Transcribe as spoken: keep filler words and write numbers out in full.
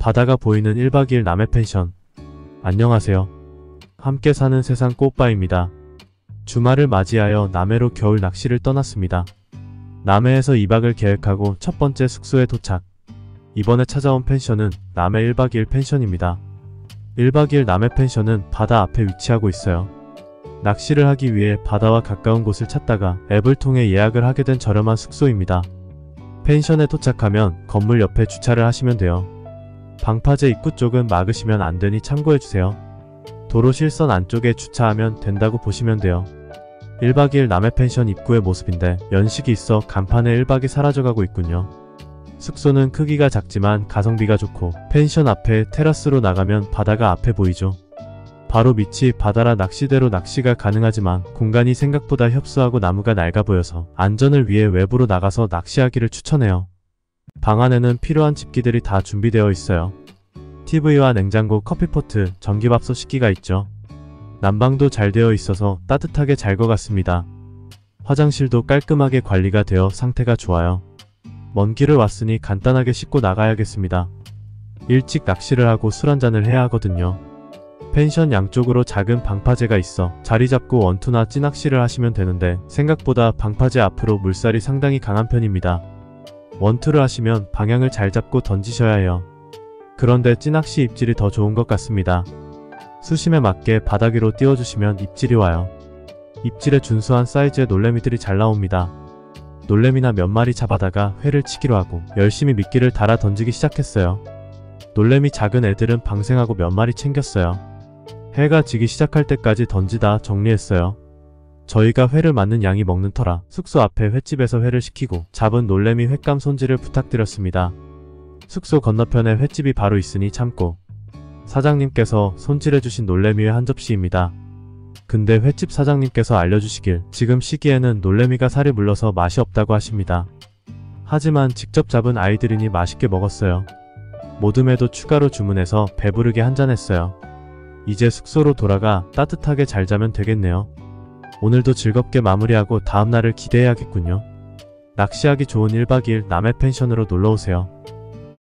바다가 보이는 일 박 이 일 남해 펜션. 안녕하세요. 함께 사는 세상 꼬빠입니다. 주말을 맞이하여 남해로 겨울 낚시를 떠났습니다. 남해에서 이 박을 계획하고 첫 번째 숙소에 도착. 이번에 찾아온 펜션은 남해 일 박 이 일 펜션입니다. 일 박 이 일 남해 펜션은 바다 앞에 위치하고 있어요. 낚시를 하기 위해 바다와 가까운 곳을 찾다가 앱을 통해 예약을 하게 된 저렴한 숙소입니다. 펜션에 도착하면 건물 옆에 주차를 하시면 돼요. 방파제 입구 쪽은 막으시면 안되니 참고해주세요. 도로 실선 안쪽에 주차하면 된다고 보시면 돼요. 일 박 이 일 남해 펜션 입구의 모습인데 연식이 있어 간판에 일 박이 사라져가고 있군요. 숙소는 크기가 작지만 가성비가 좋고 펜션 앞에 테라스로 나가면 바다가 앞에 보이죠. 바로 밑이 바다라 낚시대로 낚시가 가능하지만 공간이 생각보다 협소하고 나무가 낡아 보여서 안전을 위해 외부로 나가서 낚시하기를 추천해요. 방 안에는 필요한 집기들이 다 준비되어 있어요. 티비와 냉장고, 커피포트, 전기밥솥 식기가 있죠. 난방도 잘 되어 있어서 따뜻하게 잘 것 같습니다. 화장실도 깔끔하게 관리가 되어 상태가 좋아요. 먼 길을 왔으니 간단하게 씻고 나가야겠습니다. 일찍 낚시를 하고 술 한잔을 해야 하거든요. 펜션 양쪽으로 작은 방파제가 있어 자리 잡고 원투나 찌낚시를 하시면 되는데 생각보다 방파제 앞으로 물살이 상당히 강한 편입니다. 원투를 하시면 방향을 잘 잡고 던지셔야 해요. 그런데 찌낚시 입질이 더 좋은 것 같습니다. 수심에 맞게 바닥 위로 띄워주시면 입질이 와요. 입질에 준수한 사이즈의 놀래미들이 잘 나옵니다. 놀래미나 몇 마리 잡아다가 회를 치기로 하고 열심히 미끼를 달아 던지기 시작했어요. 놀래미 작은 애들은 방생하고 몇 마리 챙겼어요. 해가 지기 시작할 때까지 던지다 정리했어요. 저희가 회를 맞는 양이 먹는 터라 숙소 앞에 횟집에서 회를 시키고 잡은 놀래미 횟감 손질을 부탁드렸습니다. 숙소 건너편에 횟집이 바로 있으니 참고. 사장님께서 손질해주신 놀래미회 한 접시입니다. 근데 횟집 사장님께서 알려주시길 지금 시기에는 놀래미가 살이 물러서 맛이 없다고 하십니다. 하지만 직접 잡은 아이들이니 맛있게 먹었어요. 모듬에도 추가로 주문해서 배부르게 한잔했어요. 이제 숙소로 돌아가 따뜻하게 잘 자면 되겠네요. 오늘도 즐겁게 마무리하고 다음날을 기대해야겠군요. 낚시하기 좋은 일 박 이 일 남해 펜션으로 놀러오세요.